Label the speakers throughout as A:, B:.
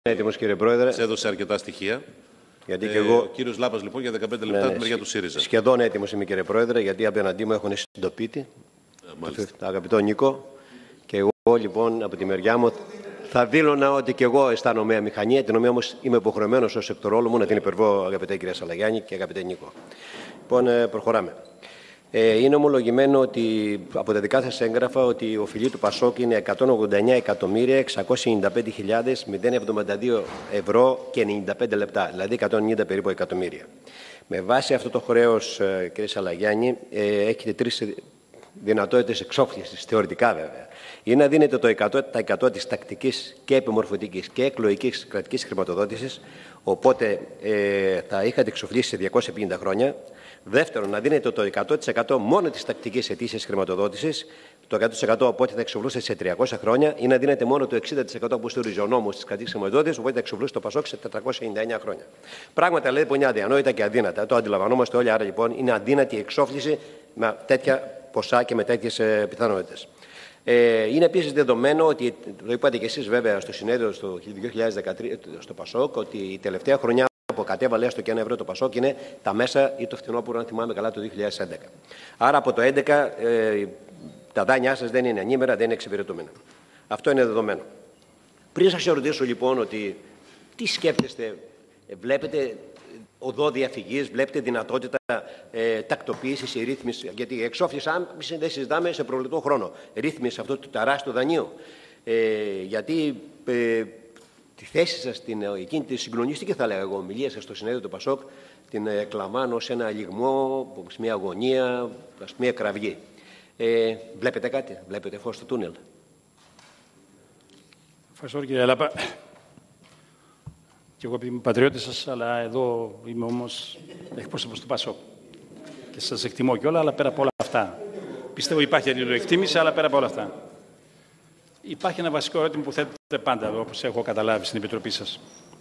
A: Έτοιμος, κύριε Πρόεδρε.
B: Σε έδωσε αρκετά στοιχεία.
A: Γιατί και εγώ...
B: Ο κύριος Λάπας, λοιπόν, για 15 λεπτά τη μεριά του ΣΥΡΙΖΑ.
A: Σχεδόν έτοιμος είμαι, κύριε Πρόεδρε, γιατί απέναντί μου έχουν συντοπίτη, αγαπητό Νίκο. Και εγώ, λοιπόν, από τη μεριά μου θα δήλωνα ότι και εγώ αισθάνομαι αμηχανία, την οποία όμως είμαι υποχρεωμένος ως εκ του ρόλου μου να την υπερβώ, αγαπητέ κυρία Σαλαγιάννη και αγαπητέ Νίκο. Λοιπόν, προχωράμε. Είναι ομολογημένο ότι από τα δικά σας έγγραφα ότι η οφειλή του Πασόκ είναι 189.695.072 ευρώ και 95 λεπτά, δηλαδή 190 περίπου εκατομμύρια. Με βάση αυτό το χρέος, κύριε Σαλαγιάννη, έχετε τρεις δυνατότητες εξόφλησης, θεωρητικά βέβαια. Ή να δίνετε το 100% της τακτικής και επιμορφωτικής και εκλογικής κρατικής χρηματοδότησης, οπότε θα είχατε εξοφλήσει σε 250 χρόνια. Δεύτερον, να δίνετε το 100% μόνο της τακτικής ετήσιας χρηματοδότησης, το 100% οπότε θα εξοφλούσετε σε 300 χρόνια, ή να δίνετε μόνο το 60% που στηρίζει ο νόμος της κρατικής χρηματοδότησης, οπότε θα εξοφλούσετε το Πασόκ σε 499 χρόνια. Πράγματα δηλαδή που είναι αδιανόητα και αδύνατα. Το αντιλαμβανόμαστε όλοι, άρα λοιπόν είναι αδύνατη η εξόφληση με τέτοια ποσά και με τέτοιες πιθανότητες. Είναι επίσης δεδομένο ότι, το είπατε και εσείς βέβαια στο συνέδριο το 2013 στο Πασόκ, ότι η τελευταία χρονιά που κατέβαλε έστω και 1 ευρώ το Πασόκ είναι τα μέσα ή το φθινόπωρο, αν θυμάμαι καλά, το 2011. Άρα από το 2011 τα δάνειά σας δεν είναι ανήμερα, δεν είναι εξυπηρετούμενα. Αυτό είναι δεδομένο. Πριν σας ρωτήσω λοιπόν ότι τι σκέφτεστε, βλέπετε οδό διαφυγής, βλέπετε δυνατότητα τακτοποίησης ή ρύθμισης, γιατί η εξόφληση δεν συζητάμε σε προβλητό χρόνο, ρύθμιση αυτού του τεράστιου δανείου. Γιατί τη θέση σας, εκείνη τη συγκλονιστική θα λέγα εγώ ομιλία σας στο συνέδριο του Πασόκ, την εκλαμβάνω σε ένα λιγμό, σε μια αγωνία, σε μια κραυγή. Βλέπετε κάτι, βλέπετε φως στο τούνελ?
C: Ευχαριστώ, κύριε Λάπα. Και εγώ επειδή είμαι πατριώτης σας, αλλά εδώ είμαι όμως εκπρόσωπος του Πασόκ. Και σας εκτιμώ κιόλα, αλλά πέρα από όλα αυτά. Πιστεύω υπάρχει αλληλοεκτίμηση, αλλά πέρα από όλα αυτά. Υπάρχει ένα βασικό ερώτημα που θέτετε πάντα, όπως έχω καταλάβει στην Επιτροπή σας.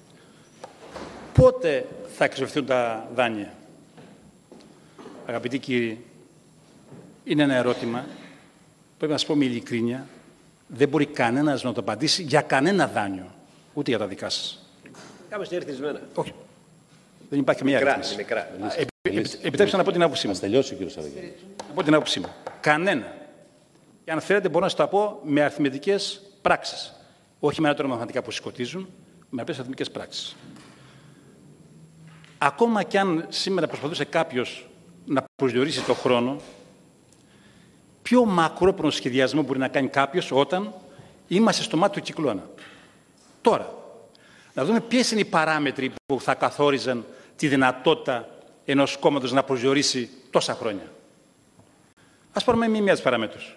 C: Πότε θα εξοφληθούν τα δάνεια? Αγαπητοί κύριοι, είναι ένα ερώτημα, πρέπει να σας πω με ειλικρίνεια, δεν μπορεί κανένας να το απαντήσει για κανένα δάνειο, ούτε για τα δικά σας.
A: Κάπως είναι ρυθμισμένα.
C: Όχι. Δεν υπάρχει καμία ρύθμιση. Επιτρέψτε να πω την άποψή μου.
B: Ας τελειώσει ο κύριος Σαλαγιάννη.
C: Να πω την άποψή μου. Κανένα. Και αν θέλετε μπορώ να σας το πω με αριθμητικές πράξεις. Όχι με ένα τρόπο μαθηματικά που σκοτίζουν, με απλές αριθμητικές πράξεις. Ακόμα κι αν σήμερα προσπαθούσε κάποιος να προσδιορίσει το χρόνο, πιο μακρόπνο σχεδιασμό μπορεί να κάνει κάποιος όταν είμαστε στο μάτι του κυκλώνα. Τώρα, να δούμε ποιες είναι οι παράμετροι που θα καθόριζαν τη δυνατότητα ενός κόμματος να προσδιορίσει τόσα χρόνια. Ας πάρουμε μία τις παραμέτρους.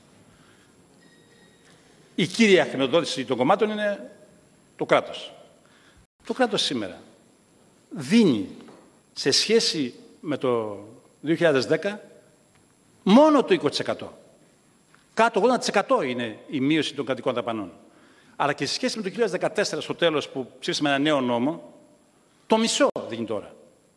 C: Η κύρια χρηματοδότηση των κομμάτων είναι το κράτος. Το κράτος σήμερα δίνει σε σχέση με το 2010 μόνο το 20%. Κάτω 80% είναι η μείωση των κρατικών δαπανών. Αλλά και σε σχέση με το 2014 στο τέλος που ψήφισαμε ένα νέο νόμο, το μισό δίνει τώρα.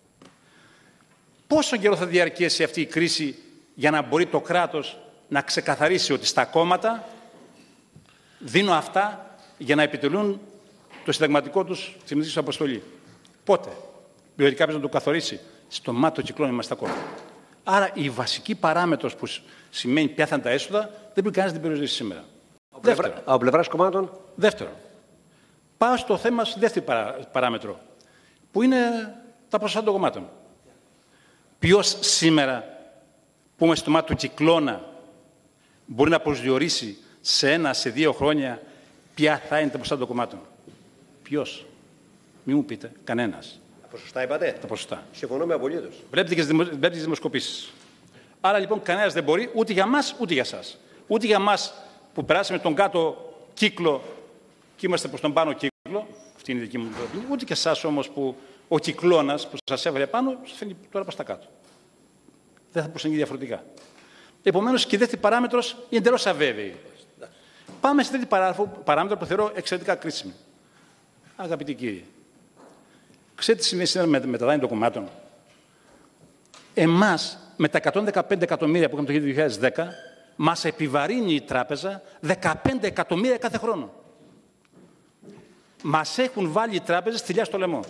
C: Πόσο καιρό θα διαρκέσει αυτή η κρίση για να μπορεί το κράτος να ξεκαθαρίσει ότι στα κόμματα δίνω αυτά για να επιτελούν το συνταγματικό τους συνταγματική αποστολή? Πότε? Μπορεί κάποιος να το καθορίσει? Στο μάτι των κυκλών είμαστε ακόμα. Άρα η βασική παράμετρος που σημαίνει ποια θα είναι τα έσοδα δεν μπορεί κανένας να την περιορίσει σήμερα.
A: Από πλευράς κομμάτων.
C: Δεύτερον, πάω στο θέμα στη δεύτερη παράμετρο, που είναι τα ποσοστά των κομμάτων. Ποιος σήμερα, που είμαι στο μάτι του κυκλώνα, μπορεί να προσδιορίσει σε 1, σε 2 χρόνια ποια θα είναι τα ποσοστά των κομμάτων? Ποιος? Μην μου πείτε. Κανένας.
A: Τα ποσοστά είπατε?
C: Τα ποσοστά.
A: Συμφωνούμε απολύτως.
C: Βλέπετε και τις δημοσκοπήσεις. Άρα λοιπόν κανένας δεν μπορεί, ούτε για μας, ούτε για σας. Ούτε για μας που περάσαμε τον κάτω κύκλο και είμαστε προς τον πάνω κύκλο, αυτή είναι η δική μου opinion, ούτε και εσάς όμως που ο κυκλώνας που σας έβαλε πάνω, σας φαίνει τώρα προς τα κάτω. Δεν θα μπορούσε να γίνει διαφορετικά. Επομένως και η δεύτερη παράμετρος είναι εντελώς αβέβαιη. Πάμε στη τρίτη παράμετρο που θεωρώ εξαιρετικά κρίσιμη. Αγαπητοί κύριοι, ξέρετε τι σημαίνει σήμερα με τα δάνεια των κομμάτων? Εμάς, με τα 115 εκατομμύρια που είχαμε το 2010, μας επιβαρύνει η τράπεζα 15 εκατομμύρια κάθε χρόνο. Μας έχουν βάλει οι τράπεζες θηλιά στο λαιμό.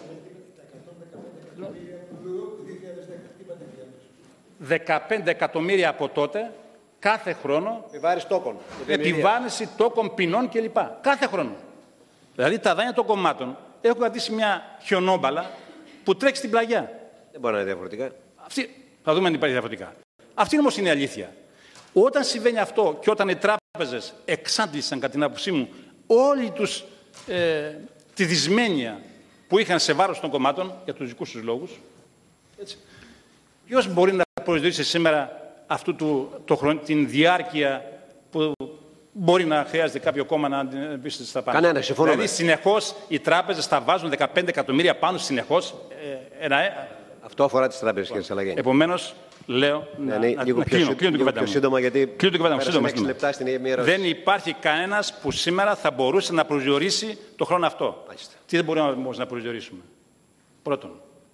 C: 15 εκατομμύρια από τότε, κάθε χρόνο, επιβάρυνση τόκων, ποινών κλπ. Κάθε χρόνο. Δηλαδή τα δάνεια των κομμάτων έχουν κρατήσει μια χιονόμπαλα που τρέχει στην πλαγιά.
A: Δεν μπορεί να είναι διαφορετικά.
C: Θα δούμε αν υπάρχει διαφορετικά. Αυτή όμως είναι η αλήθεια. Όταν συμβαίνει αυτό και όταν οι τράπεζες εξάντλησαν, κατά την άποψή μου, όλη τους τη δυσμένεια που είχαν σε βάρος των κομμάτων για τους δικούς τους λόγους, έτσι, ποιος μπορεί να προσδιορίσει σήμερα την διάρκεια που μπορεί να χρειάζεται κάποιο κόμμα να αντιμετωπίσει στα πάνω.
A: Κανένα, συμφωνώ.
C: Δηλαδή, συνεχώς οι τράπεζες θα βάζουν 15 εκατομμύρια πάνω συνεχώς.
A: Αυτό αφορά τις τράπεζες, κύριε Σαλαγέννη.
C: Επομένως, λέω.
A: Λίγο πιο σύντομα, γιατί πέρασαν 6 λεπτά στην μία ερώτηση.
C: Δεν υπάρχει κανένας που σήμερα θα μπορούσε να προσδιορίσει το χρόνο αυτό.
A: Μάλιστα.
C: Τι δεν μπορούμε όμως να προσδιορίσουμε? Πρώτον,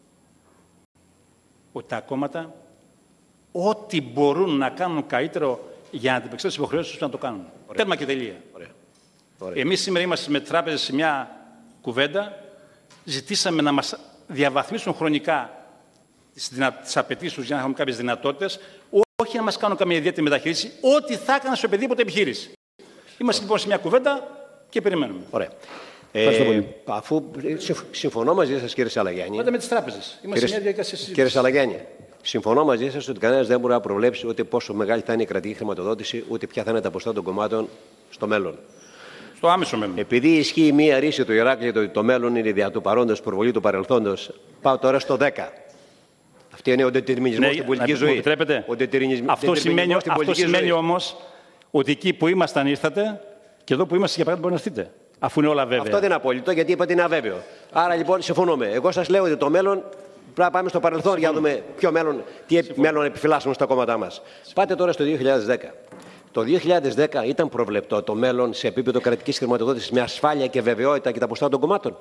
C: ότι τα κόμματα ό,τι μπορούν να κάνουν καλύτερο για να αντιπεξέλθουν τις υποχρεώσεις τους να το κάνουν. Τέρμα και τελεία. Εμείς σήμερα είμαστε με τράπεζες σε μια κουβέντα. Ζητήσαμε να μας διαβαθμίσουν χρονικά τις απαιτήσεις τους για να έχουμε κάποιες δυνατότητες, όχι να μας κάνουν καμία ιδιαίτερη μεταχείριση, ό,τι θα έκανα σε οποιαδήποτε επιχείρηση. Είμαστε λοιπόν σε μια κουβέντα και περιμένουμε.
A: Ωραία. Αφού συμφωνώ μαζί σας, κύριε Σαλαγιάννη.
C: Πάντα με τις τράπεζες. Είμαστε σε μια διαδικασία συζήτησης.
A: Κύριε Σαλαγιάννη, συμφωνώ μαζί σας ότι κανένας δεν μπορεί να προβλέψει ούτε πόσο μεγάλη θα είναι η κρατική χρηματοδότηση, ούτε ποια θα είναι τα ποσοστά των κομμάτων στο μέλλον.
C: Στο άμεσο μέλλον.
A: Επειδή ισχύει μία ρίση του Ηράκλειο ότι το μέλλον είναι δια του παρόντος προβολή του παρελθόντος, πάω τώρα στο 10. Αυτό είναι ο δετερμινισμός στην πολιτική ζωή.
C: Αυτό σημαίνει όμως ότι εκεί που ήμασταν ήρθατε και εδώ που είμαστε για παράδειγμα μπορεί να έρθετε. Αφού είναι όλα βέβαια.
A: Αυτό δεν είναι απόλυτο, γιατί είπατε είναι αβέβαιο. Άρα λοιπόν συμφωνούμε. Εγώ σας λέω ότι το μέλλον πρέπει να πάμε στο παρελθόν για να δούμε τι μέλλον επιφυλάσσουμε στα κόμματά μας. Πάτε τώρα στο 2010. Το 2010 ήταν προβλεπτό το μέλλον σε επίπεδο κρατικής χρηματοδότησης με ασφάλεια και βεβαιότητα και τα ποσοστά των κομμάτων?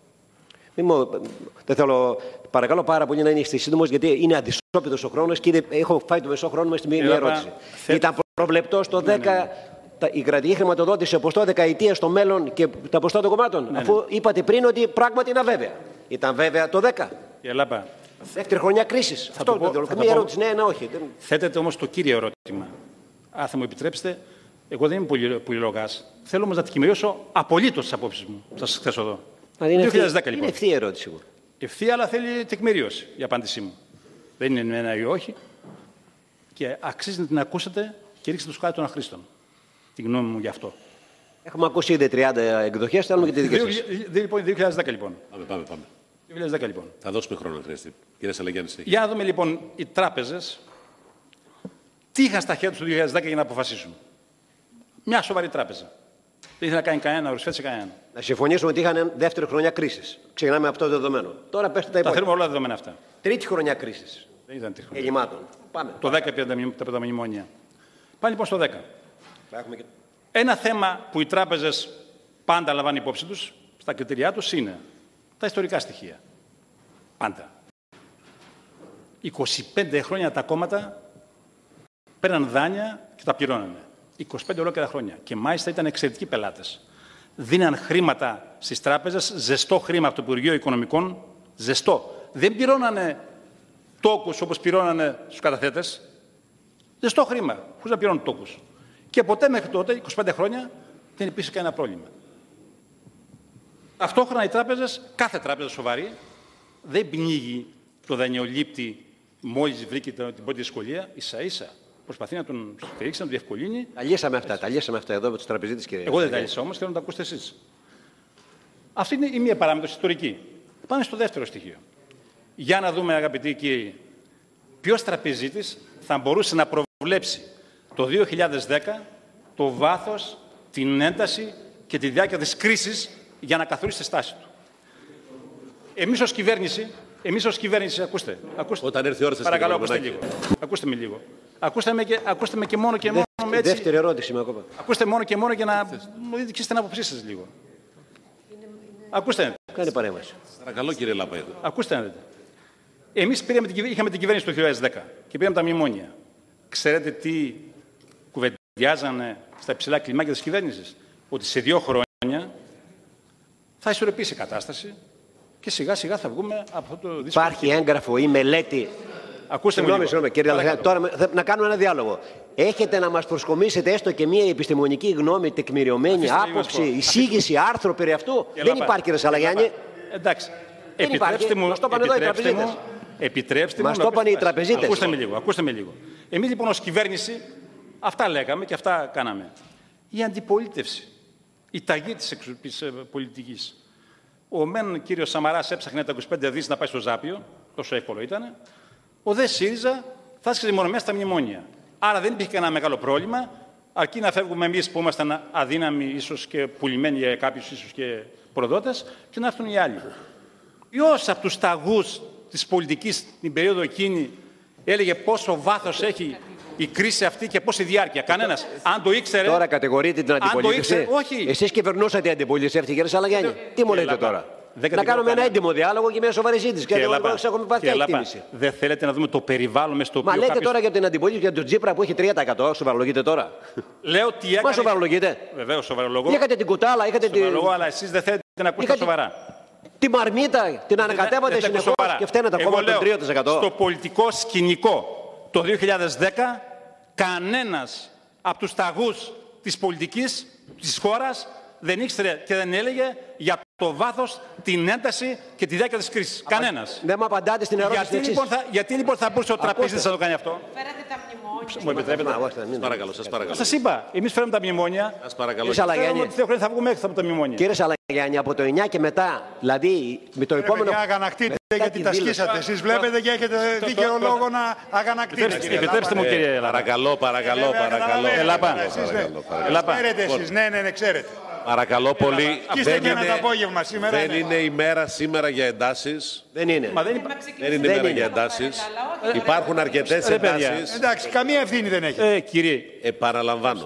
A: Δεν θέλω, παρακαλώ πάρα πολύ να είστε σύντομος, γιατί είναι αντισόπιτος ο χρόνος και έχω φάει το μεσό χρόνο με στη μία ερώτηση. Ήταν προβλεπτό στο 10 η κρατική χρηματοδότηση από το δεκαετία στο μέλλον και τα ποσοστά των κομμάτων, αφού είπατε πριν ότι πράγματι είναι αβέβαια? Ήταν βέβαια το 10. Δεύτερη χρονιά κρίσης. Αυτό είναι το μία ερώτηση, ναι, όχι.
C: Θέτεται όμως το κύριο ερώτημα. Αν θα μου επιτρέψετε, εγώ δεν είμαι πολυλογάς. Θέλω όμως να τεκμηριώσω απολύτως τις απόψεις μου. Θα σας θέσω εδώ.
A: Είναι
C: 2010 λοιπόν.
A: Είναι ευθεία ερώτηση.
C: Ευθεία, αλλά θέλει τεκμηρίωση η απάντησή μου. Δεν είναι ένα ή όχι. Και αξίζει να την ακούσετε και ρίξτε το σκάλι των αχρήστων. Τη γνώμη μου γι' αυτό.
A: Έχουμε ακούσει ήδη 30 εκδοχές, θέλουμε και τη δική σας.
C: 2010 λοιπόν.
B: Πάμε.
C: 2010 λοιπόν.
B: Θα δώσουμε χρόνο, κύριε Σαλαγιάννη.
C: Για να δούμε λοιπόν οι τράπεζες τι είχαν στα χέρια τους το 2010 για να αποφασίσουν. Μια σοβαρή τράπεζα. Δεν ήθελε να κάνει κανένα, να προσφέρει σε κανέναν.
A: Να συμφωνήσουμε ότι είχαν δεύτερη χρονιά κρίσης. Ξεκινάμε από αυτό το δεδομένο. Τώρα πέστε τα υπόλοιπα.
C: Τα θέλουμε όλα τα δεδομένα αυτά.
A: Τρίτη χρονιά κρίσης.
C: Δεν ήταν τρίτη χρονιά.
A: Ελλημάτων. Πάμε.
C: Το 10 πήραν τα μνημόνια. Πάμε λοιπόν στο 10.
A: Και...
C: Ένα θέμα που οι τράπεζες πάντα λαμβάνουν υπόψη τους στα κριτήριά τους είναι τα ιστορικά στοιχεία. Πάντα. 25 χρόνια τα κόμματα παίρναν δάνεια και τα πληρώνανε. 25 ολόκληρα χρόνια. Και μάλιστα ήταν εξαιρετικοί πελάτες. Δίναν χρήματα στις τράπεζες, ζεστό χρήμα από το Υπουργείο Οικονομικών, ζεστό. Δεν πληρώνανε τόκους όπως πληρώνανε στους καταθέτες. Ζεστό χρήμα, χωρίς να πληρώνουν τόκους. Και ποτέ μέχρι τότε, 25 χρόνια, δεν υπήρξε κανένα πρόβλημα. Ταυτόχρονα οι τράπεζες, κάθε τράπεζα σοβαρή, δεν πνίγει το δανειολήπτη μόλις βρήκε την πρώτη δυσκολία, ίσα-ίσα. Προσπαθεί να τον στηρίξει, να τον διευκολύνει.
A: Τα λύσαμε αυτά εδώ από τους τραπεζίτες, κύριε.
C: Εγώ δεν τα λύσα όμως, θέλω να τα ακούσετε εσείς. Αυτή είναι η μία παράμετρος ιστορική. Πάμε στο δεύτερο στοιχείο. Για να δούμε, αγαπητοί κύριοι, ποιος τραπεζίτης θα μπορούσε να προβλέψει το 2010 το βάθος, την ένταση και τη διάρκεια της κρίσης για να καθορίσει τη στάση του. Εμείς ως κυβέρνηση, ακούστε.
B: Όταν έρθει η ώρα σας,
C: παρακαλώ, ακούστε λίγο. Ακούστε με λίγο. Ακούστε με και μόνο και μόνο έτσι.
A: Δεύτερη ερώτηση με ακόμα.
C: Ακούστε μόνο και μόνο για να μου δείτε και την άποψή σας λίγο. Ακούστε.
A: Κάνε παρέμβαση.
B: Παρακαλώ, κύριε Λαπαίδου.
C: Ακούστε να δείτε. Εμείς είχαμε την κυβέρνηση το 2010 και πήραμε τα μνημόνια. Ξέρετε τι κουβεντιάζανε στα υψηλά κλιμάκια της κυβέρνησης? Ότι σε 2 χρόνια θα ισορροπήσει η κατάσταση και σιγά σιγά θα βγούμε από αυτό το δύσκολο.
A: Υπάρχει έγγραφο ή μελέτη.
C: Ακούστε με λίγο.
A: Συγγνώμη, κύριε Αλαχιάνη, τώρα να κάνουμε ένα διάλογο. Έχετε να μας προσκομίσετε έστω και μία επιστημονική γνώμη, τεκμηριωμένη άποψη, εισήγηση, άρθρο περί αυτού? Δεν υπάρχει, κύριε Αλαχιάνη.
C: Εντάξει.
A: Δεν
C: Επιτρέψτε μου.
A: Μας το είπαν εδώ οι τραπεζίτες.
C: Επιτρέψτε μου.
A: Μας το είπαν οι τραπεζίτες.
C: Ακούστε με λίγο. Εμείς λοιπόν ως κυβέρνηση αυτά λέγαμε και αυτά κάναμε. Η αντιπολίτευση, η ταγή της πολιτικής. Ο μεν κύριος Σαμαράς έψαχνε τα 25 δις να πάει στο Ζάπιο, τόσο εύκολο ήταν. Ο δε ΣΥΡΙΖΑ θα άσκησε μόνο μέσα στα μνημόνια. Άρα δεν υπήρχε κανένα μεγάλο πρόβλημα, αρκεί να φεύγουμε εμείς που ήμασταν αδύναμοι, ίσως και πουλημένοι για κάποιους ίσως και προδότες, και να έρθουν οι άλλοι. Ποιος από τους ταγούς της πολιτικής την περίοδο εκείνη έλεγε πόσο βάθος έχει η κρίση αυτή και πόση διάρκεια? Κανένας. Αν το ήξερε.
A: Τώρα κατηγορείτε την αντιπολίτευση.
C: Όχι.
A: Εσείς κυβερνούσατε η αντιπολίτευση, κύριε Σαλαγιάννη. Τι μου λέτε τώρα? Να κάνουμε ένα έντιμο διάλογο και μια σοβαρή ζήτηση. Και εγώ έχουμε πάθει εκτίμηση.
C: Δεν θέλετε να δούμε το περιβάλλον με στο οποίο.
A: Μα λέτε τώρα για την αντιπολίτευση, για τον Τζίπρα που έχει 3%. Σοβαρολογείτε τώρα?
C: Λέω τι έκανε.
A: Μα σοβαρολογείτε?
C: Βεβαίως σοβαρολογώ.
A: Είχατε την κουτάλα, είχατε την.
C: Σοβαρολογώ, αλλά εσείς δεν θέλετε να ακούσετε σοβαρά.
A: Τη μαρμίτα την ανακατεύατε συνεχώς και φταίνετε ακόμα το 3%.
C: Στο πολιτικό σκηνικό το 2010 κανένας από τους ταγούς της πολιτικής της χώρας δεν ήξερε και δεν έλεγε για το βάθος, την ένταση και τη διάρκεια της κρίσης. Κανένας.
A: Δεν μου απαντάτε στην ερώτηση.
C: Γιατί λοιπόν θα μπορούσε ο τραπεζίτης να το κάνει αυτό?
D: Φέρατε τα μνημόνια.
C: Μου επιτρέπετε?
B: Σας παρακαλώ.
C: Σας είπα, εμείς φέρουμε τα μνημόνια.
B: Σας παρακαλώ.
A: Κύριε Σαλαγιάννη,
C: Θα βγούμε έξω από τα μνημόνια.
A: κύριε Σαλαγιάννη, από το 9 και μετά, δηλαδή με το επόμενο.
E: Αγανακτείτε γιατί τα σκίσατε. Εσείς βλέπετε και έχετε δίκαιο λόγο να αγανακτείτε.
C: Επιτρέψτε μου, κύριε Λάπα.
B: Παρακαλώ.
E: Ξέρετε εσείς, ναι, ξέρετε.
B: Παρακαλώ πολύ.
E: Σκίστε και ένα το απόγευμα σήμερα.
B: Δεν είναι ημέρα σήμερα για εντάσεις.
A: Δεν είναι.
B: Δεν είναι ημέρα για εντάσεις. Υπάρχουν αρκετές εντάσεις.
E: Εντάξει, καμία ευθύνη δεν έχει.
C: Κύριε,
B: Επαναλαμβάνω.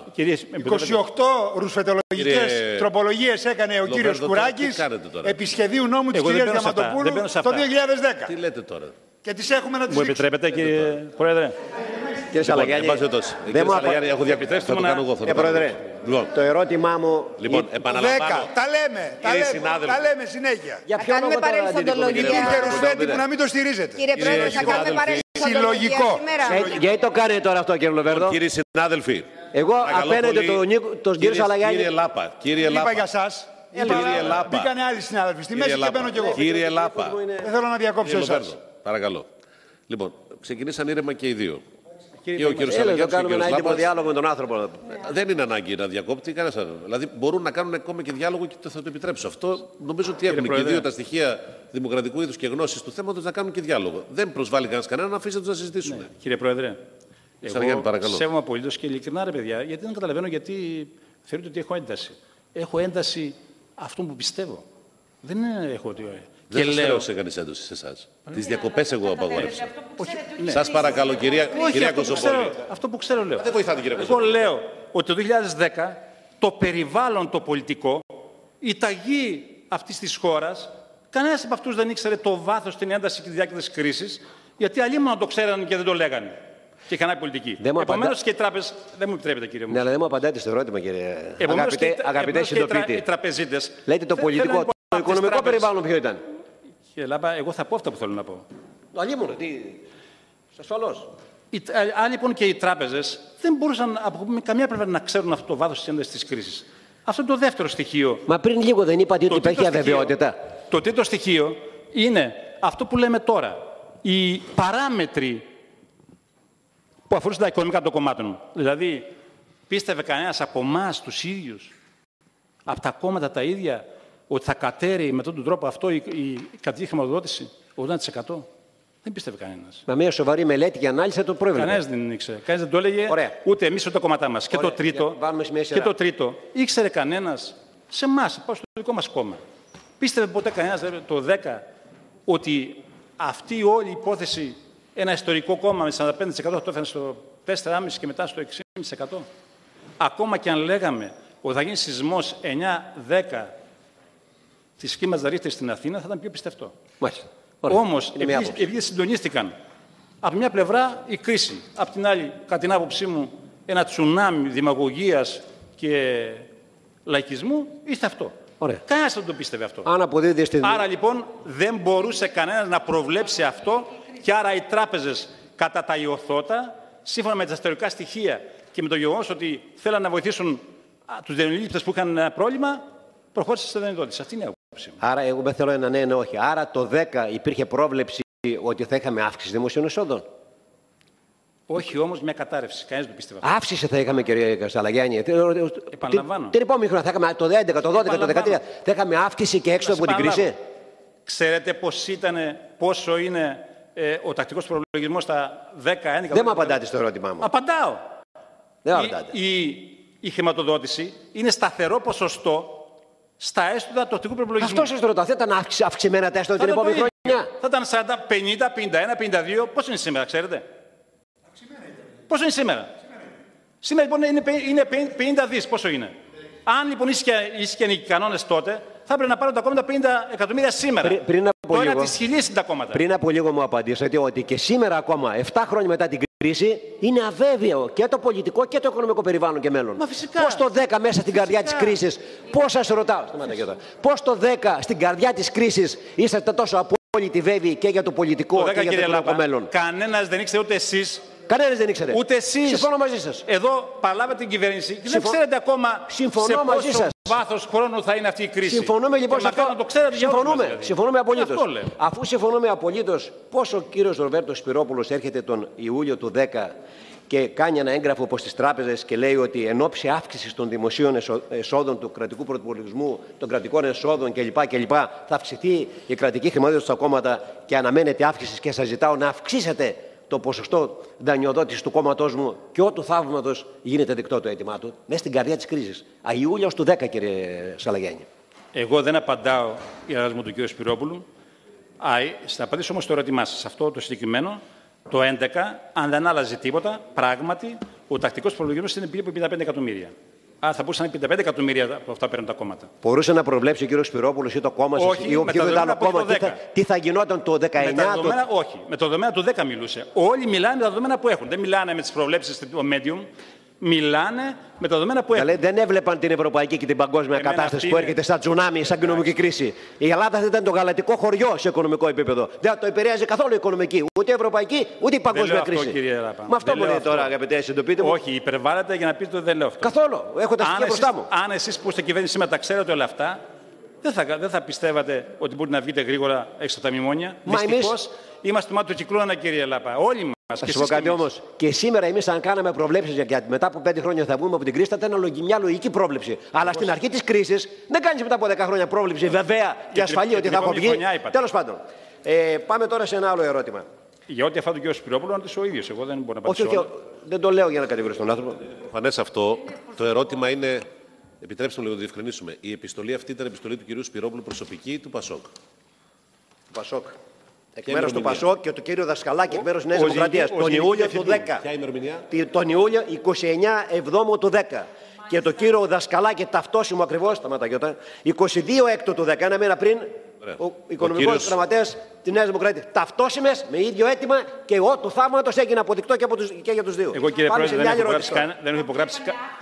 E: 28 ρουσφετολογικές τροπολογίες έκανε ο κύριος Κουράκης
B: τι κάνετε τώρα?
E: επί σχεδίου νόμου της
C: Εγώ δεν
E: κυρίας
C: μπαίνω σε αυτά. Δεν
E: Διαμαντοπούλου
C: μπαίνω σε
E: το
C: αυτά.
E: 2010.
B: Τι λέτε τώρα?
E: Και τις έχουμε να τις
C: μου
E: δείξουμε.
C: επιτρέπετε, κύριε Πρόεδρε?
A: Κύριε Σαλαγιάννη,
B: Κύριε Σαλαγιάννη, έχω διαπιστώσει, θα το κάνω εγώ.
A: Πρόεδρε, το ερώτημά μου.
B: Λοιπόν,
E: 10.
B: επαναλαμβάνω.
E: Τα λέμε συνέχεια.
A: Για
D: Θα
A: ποιο
D: κάνουμε
A: λόγο τώρα
D: παρελθοντολογία.
E: Υπήρχε ρουσφέτη που να μην το στηρίζετε.
D: Κύριε Πρόεδρε, θα κάνουμε παρελθοντολογία
E: Συλλογικό.
D: σήμερα.
A: Γιατί το κάνετε τώρα αυτό, κύριε Λοβέρδο?
B: Κύριοι συνάδελφοι.
A: Εγώ
B: παρακαλώ
A: απέναντι
B: πολύ,
A: τον κύριο Σαλαγιάννη.
B: Κύριε
E: Είπα
B: Λάπα.
E: για σας.
B: Κύριε Λάπα.
E: Μπήκανε άλλοι συνάδελφοι. Στη μέση και μπαίνω κι εγώ.
B: Κύριε Λάπα.
E: Δεν θέλω να διακόψω
B: Κύριε
E: εσάς.
B: Λοβέρδο, παρακαλώ. Λοιπόν, ξεκινήσαν ήρεμα και οι δύο. Και ο κύριος
A: Έλα,
B: Σαλαγιάννης
A: εδώ
B: και ο
A: κάνουμε ένα
B: κύριος
A: έντιμο
B: Λάπας.
A: διάλογο με τον άνθρωπο.
B: Δεν είναι ανάγκη να διακόπτει κανένα άλλο. Δηλαδή μπορούν να κάνουν ακόμα και διάλογο και θα το επιτρέψω. Αυτό νομίζω ότι έχουν και οι
C: Πρόεδρε.
B: δύο τα στοιχεία δημοκρατικού είδους και γνώσης του θέματος να κάνουν και διάλογο. Δεν προσβάλλει κανέναν, αφήστε τους να συζητήσουν.
C: Κύριε Πρόεδρε,
B: Σαλαγιάννη, παρακαλώ.
C: σέβομαι απολύτως και ειλικρινά, ρε παιδιά, γιατί δεν καταλαβαίνω γιατί θεωρείτε ότι έχω ένταση. Έχω ένταση αυτό που πιστεύω. Δεν έχω ότι.
B: Δεν
C: Και
B: σας
C: λέω.
B: θέλω κανείς ένταση σε εσάς. Τις διακοπές εγώ απαγόρευσα.
C: Ναι.
B: Σας παρακαλώ, κυρία Κοζοπόλη.
C: Αυτό που ξέρω λέω.
B: Δεν βοηθάτε, κυρία
C: Εγώ
B: Κοζοπόλη.
C: λέω ότι το 2010 το περιβάλλον το πολιτικό, η ταγή αυτής της χώρας, κανένας από αυτούς δεν ήξερε το βάθος, την ένταση και τη διάρκεια της κρίσης, γιατί αλλοί μόνο το ξέραν και δεν το λέγανε. Και είχαν άλλη πολιτική.
A: Δεν μου
C: Επομένως και οι τράπεζες. Δεν μου επιτρέπετε, κύριε μου.
A: Ναι, αλλά δεν μου απαντάτε στο ερώτημα, κύριε.
C: Επομένως
A: Αγαπητέ
C: οι
A: συντοπίτη.
C: τραπεζίτες.
A: Λέτε το πολιτικό, το οικονομικό περιβάλλον ποιο ήταν?
C: Κύριε Λάμπα, εγώ θα πω αυτά που θέλω να πω.
A: Αλλήμον, τι. Ασφαλώς.
C: Αν λοιπόν και οι τράπεζες δεν μπορούσαν με καμία πλευρά να ξέρουν αυτό το βάθος της έντασης της κρίσης. Αυτό είναι το δεύτερο στοιχείο.
A: Μα πριν λίγο δεν είπατε ότι
C: Το
A: υπάρχει
C: τρίτο
A: αβεβαιότητα?
C: Το τρίτο στοιχείο είναι αυτό που λέμε τώρα. Οι παράμετροι που αφορούν τα οικονομικά των κομμάτων. Δηλαδή, πίστευε κανένας από εμάς τους ίδιους, από τα κόμματα τα ίδια, ότι θα κατέρει με τον τρόπο αυτό η κρατική χρηματοδότηση 80%. Δεν πίστευε κανένας.
A: Με μια σοβαρή μελέτη και ανάλυση το πρόβλημα.
C: Κανένας δεν ήξερε. Κανένας δεν το έλεγε.
A: Ωραία.
C: Ούτε εμείς ούτε το κόμματά μας. Και
A: Ωραία.
C: το τρίτο,
A: Βάλουμε σε μια σειρά.
C: ήξερε κανένας σε εμάς, πάνω στο δικό μας κόμμα. Πίστευε ποτέ κανένας το 10 ότι αυτή όλη η υπόθεση, ένα ιστορικό κόμμα με 45% το έφερε στο 4,5% και μετά στο 6,5%. Ακόμα και αν λέγαμε ότι θα γίνει σεισμός 9-10 της κύμας Δαρίστας στην Αθήνα, θα ήταν πιο πιστευτό.
A: Μάλιστα. Ωραία.
C: Όμως,
A: Είναι μια άποψη.
C: επειδή συντονίστηκαν από μια πλευρά η κρίση, από την άλλη, κατά την άποψή μου, ένα τσουνάμι δημαγωγίας και λαϊκισμού, ήρθε αυτό.
A: Ωραία.
C: Κανένας δεν το πίστευε αυτό.
A: Αν αποδίδει στην...
C: Άρα λοιπόν δεν μπορούσε κανένας να προβλέψει αυτό και άρα οι τράπεζες κατά τα ιωθώτα, σύμφωνα με τα ιστορικά στοιχεία και με το γεγονός ότι θέλαν να βοηθήσουν τους δανειολήπτες που είχαν ένα πρόβλημα, προχώρησε σε δανειοδότηση. Αυτή είναι η άποψη μου.
A: Άρα εγώ δεν θέλω ένα ναι, όχι. Άρα το 10 υπήρχε πρόβλεψη ότι θα είχαμε αύξηση δημοσίων εσόδων.
C: Όχι όμως μια κατάρρευση. Κανείς δεν το πίστευε αυτό.
A: Αύξηση θα είχαμε, κύριε Κασταλαγιάννη.
C: Επαναλαμβάνω.
A: Την επόμενη χρονιά θα είχαμε το 11, το 12, το 13. Θα είχαμε αύξηση και έξω από την κρίση.
C: Ξέρετε πόσο είναι ο τακτικός προπολογισμός στα 10, 11...
A: Δεν μου απαντάτε στο ερώτημά μου.
C: Απαντάω.
A: Δεν απαντάτε.
C: Η χρηματοδότηση είναι σταθερό ποσοστό στα έσοδα του τακτικού προπολογισμού.
A: Αυτό σας ρωτάω. Θα ήταν αυξημένα τα έσοδα την επόμενη χρονιά.
C: Θα ήταν 40, 50, 51, 52. Πόσο είναι σήμερα, ξέρετε? Πόσο είναι σήμερα? Σήμερα λοιπόν είναι 50 δις. Πόσο είναι? Αν λοιπόν ίσχυαν οι κανόνες τότε, θα έπρεπε να πάρουν τα κόμματα 50 εκατομμύρια σήμερα. Το ένα της χιλής είναι τα κόμματα.
A: Πριν από λίγο μου απαντήσατε ότι και σήμερα ακόμα, 7 χρόνια μετά την κρίση, είναι αβέβαιο και το πολιτικό και το οικονομικό περιβάλλον και μέλλον.
C: Μα φυσικά.
A: Πώς το 10 μέσα στην καρδιά της κρίσης, πώς σας ρωτάω, πώς το 10 στην καρδιά της κρίσης είσαστε τόσο απόλυτοι βέβαιοι και για το πολιτικό και για το οικονομικό μέλλον?
C: Κανένας δεν ήξερε, ούτε εσείς.
A: Κανένας δεν ήξερε.
C: Ούτε εσείς.
A: Συμφωνώ μαζί σας.
C: Εδώ παραλάβατε την κυβέρνηση και δεν ξέρετε ακόμα σε πόσο βάθος χρόνου θα είναι αυτή η κρίση.
A: Συμφωνούμε λοιπόν σε αυτό.
C: Να το ξέρετε.
A: Συμφωνούμε απολύτως. Αφού συμφωνούμε απολύτως, πώς ο κύριος Ρομπέρτος Σπυρόπουλος έρχεται τον Ιούλιο του 10 και κάνει ένα έγγραφο προς τις τράπεζες και λέει ότι εν ώψη αύξησης των δημοσίων εσόδων του κρατικού πρωτοβουλισμού, των κρατικών εσόδων κλπ. Θα αυξηθεί η κρατική χρηματοδότηση στα κόμματα και αναμένεται αύξηση και σας ζητάω να αυξήσετε το ποσοστό δανειοδότησης του κόμματός μου και ό,τι θαύματος γίνεται δεκτό το αίτημά του, μέσα στην καρδιά της κρίσης. Ιούλιος του 10, κύριε Σαλαγιάννη.
C: Εγώ δεν απαντάω για εράσμο του κύριου Σπυρόπουλου. Θα απαντήσω όμως στο ερώτημά σας. Αυτό το συγκεκριμένο, το 11, αν δεν άλλαζε τίποτα, πράγματι ο τακτικός προπολογισμός είναι περίπου 55 εκατομμύρια. Άρα θα μπορούσαν να είναι 55 εκατομμύρια από αυτά παίρνουν τα κόμματα.
A: Μπορούσε να προβλέψει ο κύριος Σπυρόπουλος ή το κόμμα σας ή οποιοδήποτε άλλο κόμμα τι θα γινόταν το 19.
C: Όχι, με το δεδομένα του 10 μιλούσε. Όλοι μιλάνε με τα δεδομένα που έχουν. Δεν μιλάνε με τις προβλέψεις του Medium. Μιλάνε με τα δεδομένα που έχουν.
A: Δεν έβλεπαν την ευρωπαϊκή και την παγκόσμια κατάσταση που έρχεται σαν τσουνάμι, σαν κοινωνική κρίση. Η Ελλάδα δεν ήταν το γαλατικό χωριό σε οικονομικό επίπεδο. Δεν το επηρέαζε καθόλου η οικονομική, ούτε η ευρωπαϊκή, ούτε η παγκόσμια κρίση. Με αυτό που λέτε τώρα, αγαπητέ, συντοπίτε μου.
C: Όχι, υπερβάλλετε για να πείτε ότι δεν λέω αυτό.
A: Καθόλου. Έχω τα στοιχεία μπροστά μου.
C: Αν εσείς που είστε κυβέρνηση σήμερα τα ξέρετε όλα αυτά, δεν θα πιστεύατε ότι μπορείτε να βγείτε γρήγορα έξω από τα μνημόνια. Δυστυχώς είμαστε το μάτι του κυκλώνα, κύριε Λαπά. Όλοι μας.
A: Θα σου πω κάτι όμως. Και σήμερα εμείς, αν κάναμε προβλέψεις για μετά από 5 χρόνια θα βγούμε από την κρίση, θα ήταν μια λογική πρόβλεψη. Αλλά στην αρχή της κρίσης δεν κάνεις μετά από 10 χρόνια πρόβλεψη βεβαία και ασφαλή ότι θα έχω βγει. Τέλος πάντων. Πάμε τώρα σε ένα άλλο ερώτημα.
C: Για ό,τι αφορά τον κύριο Σπυρόπουλο, να ρωτήσω ο ίδιος. Εγώ δεν μπορώ να απαντήσω.
A: Όχι, δεν το λέω για να κατηγορήσω τον άνθρωπο.
B: Φανές αυτό. Το ερώτημα είναι. Επιτρέψτε μου λίγο να το διευκρινίσουμε. Η επιστολή αυτή ήταν επιστολή του κυρίου Σπυρόπουλου προσωπική ή του Πασόκ?
A: Του Πασόκ. Εκ μέρους του Πασόκ και του κύριου Δασκαλάκη εκ μέρους της Νέας Δημοκρατίας. Τον Ιούλιο του 10.
B: Ποια ημερομηνία?
A: Τον Ιούλιο 29 Εβδόμου του 10. Και το κύριο Δασκαλάκη ταυτόσιμο ακριβώς, τα ματαγιώτα, 22 Έκτου του 10, ένα μήνα πριν, ο οικονομικός γραμματέας της Νέας Δημοκρατίας. Ταυτόσιμες, με ίδιο αίτημα και εγώ του θαύματος έγινε αποδεικτό και για τους δύο.
C: Εγώ κύριε Πρόεδρε δεν έχω υπογράψει.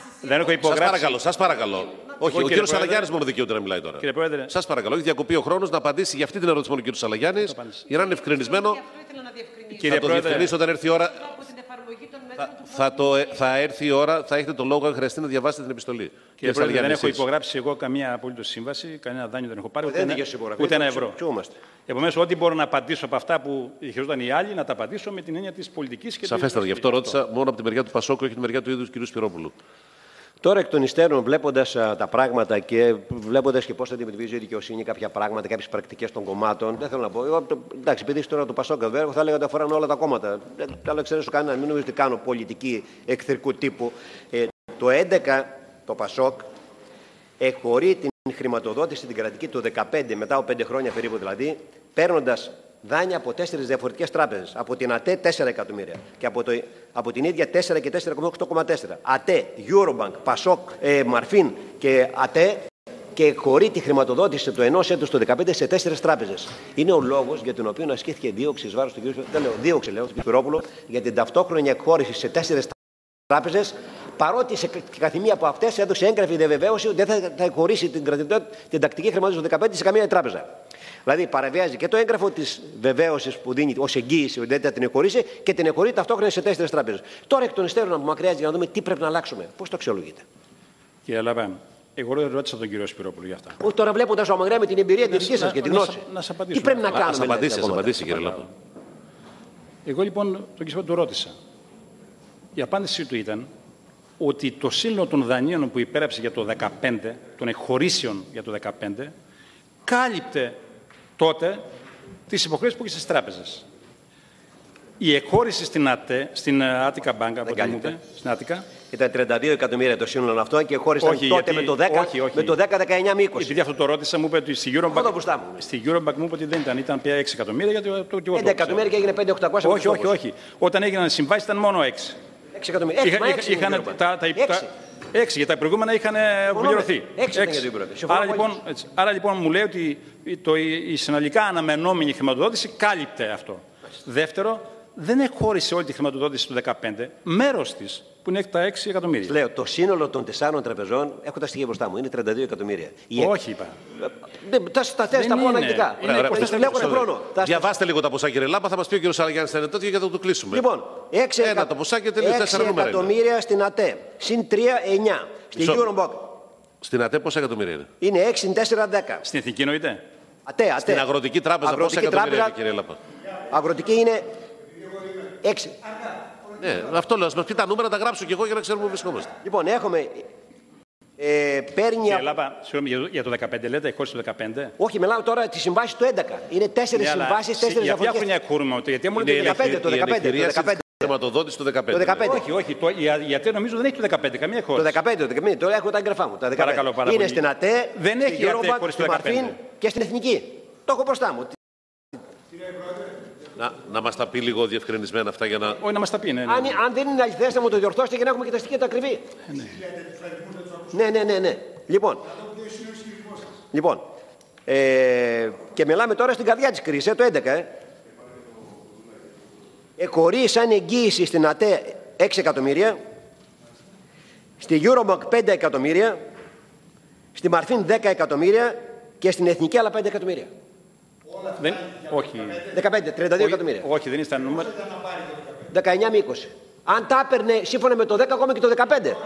B: Σας παρακαλώ. Όχι, ο κύριος Σαλαγιάννης μόνο δικαιούται να μιλάει τώρα. Σας παρακαλώ, έχει διακοπεί ο χρόνος να απαντήσει για αυτή την ερώτηση μόνο ο κύριος Σαλαγιάννης, για να είναι ευκρινισμένο. Θα το διευκρινίσω όταν έρθει η ώρα. Θα έρθει η ώρα, θα έχετε το λόγο αν χρειαστεί να διαβάσετε την επιστολή.
C: Κύριε Πρόεδρε, δεν έχω υπογράψει εγώ καμία απολύτως σύμβαση, κανένα δάνειο δεν έχω πάρει, ούτε ένα ευρώ. Επομένως, ό,τι μπορώ να απαντήσω από αυτά που χειριζόταν οι άλλοι, να τα απαντήσω με την έννοια της πολιτικής και
B: σαφέστατα, γι' αυτό ρώτησα μόνο από τη μεριά του Πασόκου, όχι τη μεριά του ίδιου του κ. Σπυρόπουλου.
A: Τώρα εκ των υστέρων, βλέποντας τα πράγματα και βλέποντας και πώς αντιμετωπίζει η δικαιοσύνη κάποια πράγματα, κάποιες πρακτικές των κομμάτων, δεν θέλω να πω. Εντάξει, επειδή τώρα το Πασόκ, βέβαια, θα έλεγα ότι αφοράνε όλα τα κόμματα. Δεν θέλω να εξαιρέσω κανένα, μην νομίζω ότι κάνω πολιτική εχθρικού τύπου. Το 11 το Πασόκ εχωρεί την χρηματοδότηση την κρατική του 15, μετά από 5 χρόνια περίπου δηλαδή, παίρνοντας δάνεια από 4 διαφορετικές τράπεζες. Από την ΑΤΕ 4 εκατομμύρια και από την ίδια 4 και 4,8,4. ΑΤΕ, Eurobank, Πασόκ, Μαρφίν και ΑΤΕ και χωρεί τη χρηματοδότηση του ενός έτους το 2015 σε 4 τράπεζες. Είναι ο λόγος για τον οποίο ασκήθηκε δίωξη βάρος του κ. Σπυρόπουλου για την ταυτόχρονη εκχώρηση σε 4 τράπεζες Παρότι σε καθημεία από αυτές έδωσε έγγραφη διαβεβαίωση ότι δεν θα χωρίσει την τακτική χρηματοδότηση του 2015 σε καμία τράπεζα. Δηλαδή παραβιάζει και το έγγραφο της βεβαίωσης που δίνει ως εγγύηση ότι δεν θα την εκχωρήσει και την εκχωρεί ταυτόχρονα σε 4 τράπεζες. Τώρα εκ των υστέρων απομακρύνεται για να δούμε τι πρέπει να αλλάξουμε. Πώς το αξιολογείτε?
C: Κύριε Λαβά, εγώ δεν ρώτησα τον κύριο Σπυρόπουλο για αυτά.
A: Όχι, τώρα βλέποντας ο με την εμπειρία τη δική σας και τη γνώση.
C: Να σας απαντήσω.
A: Τι πρέπει να κάνουμε?
B: Απαντήσει, κύριε Λαβά.
C: Εγώ λοιπόν τον κύριο Σπυρόπουλο το ρώτησα. Η απάντησή του ήταν ότι το σύνολο των δανείων που υπέραψε για το 2015, των εκχωρήσεων για το 2015, κάλυπτε τότε τις υποχρεώσεις που είχε στις τράπεζες. Η εκχώρηση στην ΑΤΕ, στην Attica Bank, από ό,τι μου είπε, στην Attica.
A: Ήταν 32 εκατομμύρια το σύνολο αυτό και χώρισαν τότε γιατί, με το 10, με το 10, 19 με 20.
C: Επειδή αυτό το ρώτησα, μου είπε ότι στη Eurobank μου είπε ότι δεν ήταν πια 6 εκατομμύρια. Γιατί το
A: 5 εκατομμύρια και έγινε 5.800.
C: Όχι. Όταν έγιναν συμβάσεις ήταν μόνο 6.
A: 6 εκατομμύρια.
C: 6, γιατί τα προηγούμενα είχαν απογειωθεί. Άρα λοιπόν μου λέει ότι η συνολικά αναμενόμενη χρηματοδότηση κάλυπτε αυτό. Δεύτερο, δεν εκχώρησε όλη τη χρηματοδότηση του 2015, μέρος της, που είναι τα 6 εκατομμύρια.
A: Λέω, το σύνολο των 4 τραπεζών, έχω τα στοιχεία μπροστά μου, είναι 32 εκατομμύρια.
C: Όχι, είπα.
A: Τα θες τα πω αναλυτικά.
B: Διαβάστε λίγο τα ποσά, κύριε Λάμπα, θα μας πει ο κύριος Σαραγιάννης τα είναι τότε και θα το κλείσουμε.
A: Λοιπόν, 6
B: το ποσά και τελείως 4
A: εκατομμύρια στην ΑΤΕ, συν 3, 9. Στην Eurobank.
B: Στην ΑΤΕ πόσα εκατομμύρια είναι?
A: Είναι 6 συν 4, 10.
C: Στην Εθνική εννοείται.
A: ΑΤΕ.
B: Στην Αγροτική Τράπεζα πόσα εκατομμύρια είναι, κύριε Λάμπα?
A: Αγροτική είναι 6.
B: Ναι, αυτό λέω. Μας πει τα νούμερα, τα γράψω και εγώ για να ξέρουμε που βρισκόμαστε.
A: Λοιπόν, έχουμε. Παίρνει.
C: Κύριε Λάμπα, για το 2015 λέτε, εκχώρηση του 2015.
A: Όχι, μιλάω τώρα τη συμβάση του 11. Είναι 4 συμβάσεις, 4 διαφορετικές.
C: Για ποια χρόνια εκχωρούμε, γιατί μου λέτε
A: το 15.
B: Χρηματοδότηση του 2015.
A: Όχι.
C: Γιατί νομίζω δεν έχει το 2015 καμία εκχώρηση.
A: Το 2015, τώρα έχω τα έγγραφά μου. Είναι στην ΑΤΕ,
C: δεν έχει Eurobank,
A: στη Μαρφίν και στην Εθνική. Το έχω μπροστά μου.
B: Να μας τα πει λίγο διευκρινισμένα αυτά για να.
C: Όχι, να μας τα πει, ναι.
A: Αν δεν είναι αληθές, να μου το διορθώσετε για να έχουμε και τα στοιχεία τα ακριβή. Ναι. Λοιπόν. Και μιλάμε τώρα στην καρδιά της κρίσης, το 11. Εκχωρεί σαν εγγύηση στην ΑΤΕ 6 εκατομμύρια, στη Eurobank 5 εκατομμύρια, στη Μαρφίν 10 εκατομμύρια και στην Εθνική άλλα 5 εκατομμύρια.
C: Όχι.
A: 15, 32 εκατομμύρια.
C: Όχι, δεν είναι στα νούμερα.
A: 19 με 20. Αν τα έπαιρνε σύμφωνα με το 10, ακόμα και το 15.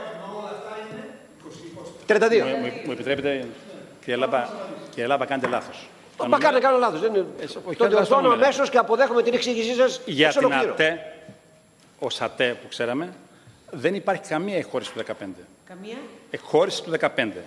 A: 32.
C: Μου επιτρέπετε, κύριε Λάμπα, κάνετε λάθος.
A: Μα κάνω λάθος. Το διορθώνω αμέσως και αποδέχομαι την εξήγησή σας.
C: Για την ΑΤΕ, ως ΑΤΕ που ξέραμε, δεν υπάρχει καμία εκχώρηση του 2015.
D: Καμία?
C: Εκχώρηση του 2015.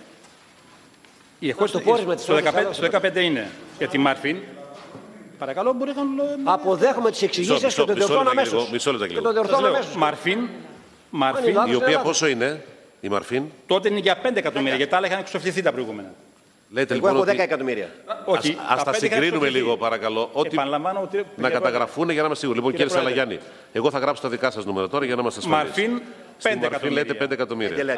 C: Η εκχώρηση του 2015 είναι για τη Μαρφίν. Παρακαλώ, μπορεί να.
A: Αποδέχομαι τις εξηγήσεις και το διορθώνω αμέσως.
B: Μισό λεπτό.
C: Μαρφίν.
B: Η οποία πόσο είναι, η Μαρφίν?
C: Τότε είναι για 5 εκατομμύρια, γιατί τα άλλα είχαν εξοφληθεί τα προηγούμενα.
B: Λέτε,
A: εγώ έχω 10 εκατομμύρια.
C: Όχι.
B: Ας τα συγκρίνουμε λίγο, παρακαλώ. Να καταγραφούν για να είμαστε σίγουροι. Λοιπόν, κύριε Σαλαγιάννη, εγώ θα γράψω τα δικά σας νούμερα τώρα για να είμαστε ασφαλείς.
C: Μαρφίν, 5 εκατομμύρια.
B: Λέτε 5 εκατομμύρια.